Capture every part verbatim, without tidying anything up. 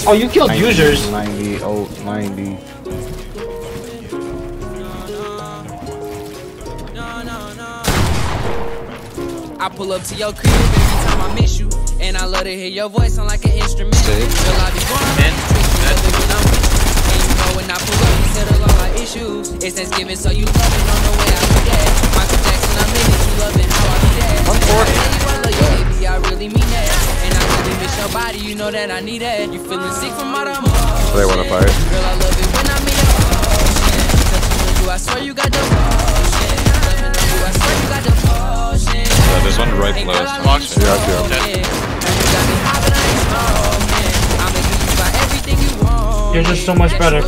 Oh, you killed ninety, users. ninety, oh, ninety. I pull up to your crib every time I miss you, and I love to hear your voice sound like an instrument. Girl, I be going and you know when I pull up, you settle all our issues. It's Thanksgiving, so you love it on the way I do that. Michael Jackson, I'm in it, you loving how I do that. one forty. I love you, baby, I really mean that. And I really miss your body, you know that I need that. You feeling sick from all the emotion. They wanna fight. Girl, I love it when I meet your emotion. Touching on you, I swear you got the motion. Loving on you, I swear you got the motion. Yeah, there's one right below us. Box. Yeah, I see him. You're just so much better.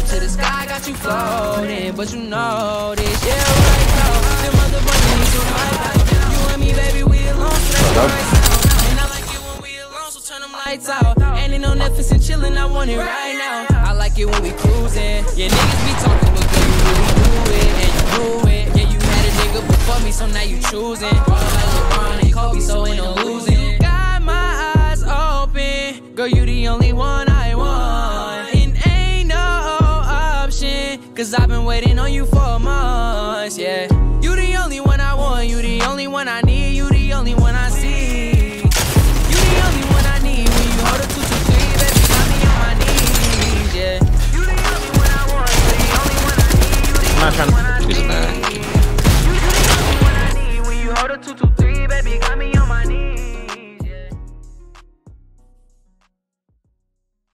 And ain't no Netflix and chillin', I want it right now. I like it when we cruising. Yeah, niggas be talking, but girl, you really do it, and you do it. Yeah, you had a nigga before me, so now you choosing. Ballin' like LeBron and Kobe, so ain't no losing. Got my eyes open, girl, you the only one I want. And ain't no option, cause I've been waiting on you for months, yeah.